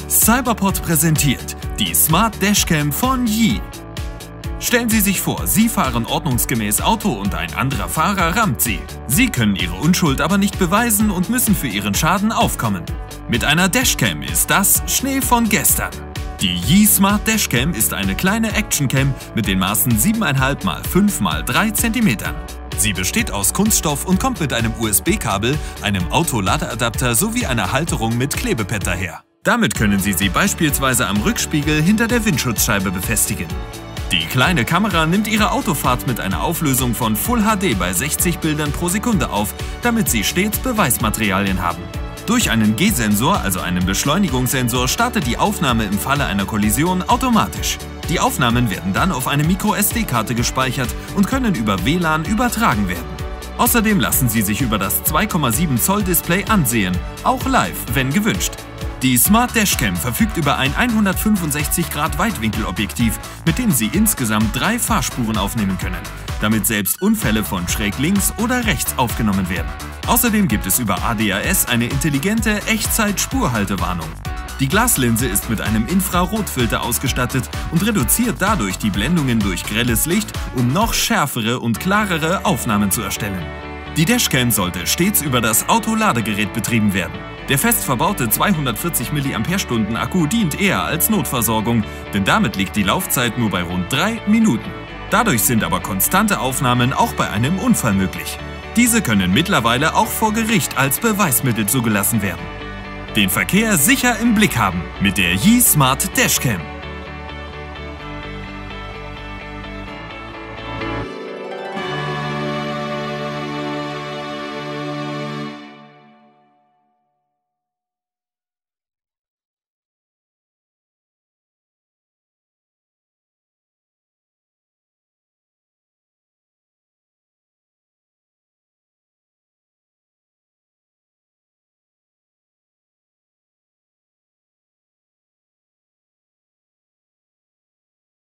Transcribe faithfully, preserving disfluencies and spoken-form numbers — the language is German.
Cyberport präsentiert die Smart Dashcam von Yi. Stellen Sie sich vor, Sie fahren ordnungsgemäß Auto und ein anderer Fahrer rammt Sie. Sie können Ihre Unschuld aber nicht beweisen und müssen für Ihren Schaden aufkommen. Mit einer Dashcam ist das Schnee von gestern. Die Yi Smart Dashcam ist eine kleine Actioncam mit den Maßen sieben Komma fünf mal fünf mal drei Zentimeter. Sie besteht aus Kunststoff und kommt mit einem U S B-Kabel, einem Autoladeadapter sowie einer Halterung mit Klebepad daher. Damit können Sie sie beispielsweise am Rückspiegel hinter der Windschutzscheibe befestigen. Die kleine Kamera nimmt Ihre Autofahrt mit einer Auflösung von Full H D bei sechzig Bildern pro Sekunde auf, damit Sie stets Beweismaterialien haben. Durch einen G-Sensor, also einen Beschleunigungssensor, startet die Aufnahme im Falle einer Kollision automatisch. Die Aufnahmen werden dann auf eine Micro S D-Karte gespeichert und können über W L A N übertragen werden. Außerdem lassen sie sich über das zwei Komma sieben Zoll Display ansehen, auch live, wenn gewünscht. Die Smart Dashcam verfügt über ein hundertfünfundsechzig Grad Weitwinkelobjektiv, mit dem Sie insgesamt drei Fahrspuren aufnehmen können, damit selbst Unfälle von schräg links oder rechts aufgenommen werden. Außerdem gibt es über A D A S eine intelligente Echtzeit-Spurhaltewarnung. Die Glaslinse ist mit einem Infrarotfilter ausgestattet und reduziert dadurch die Blendungen durch grelles Licht, um noch schärfere und klarere Aufnahmen zu erstellen. Die Dashcam sollte stets über das Autoladegerät betrieben werden. Der fest verbaute zweihundertvierzig Milliampere-Stunden Akku dient eher als Notversorgung, denn damit liegt die Laufzeit nur bei rund drei Minuten. Dadurch sind aber konstante Aufnahmen auch bei einem Unfall möglich. Diese können mittlerweile auch vor Gericht als Beweismittel zugelassen werden. Den Verkehr sicher im Blick haben mit der Yi Smart Dashcam.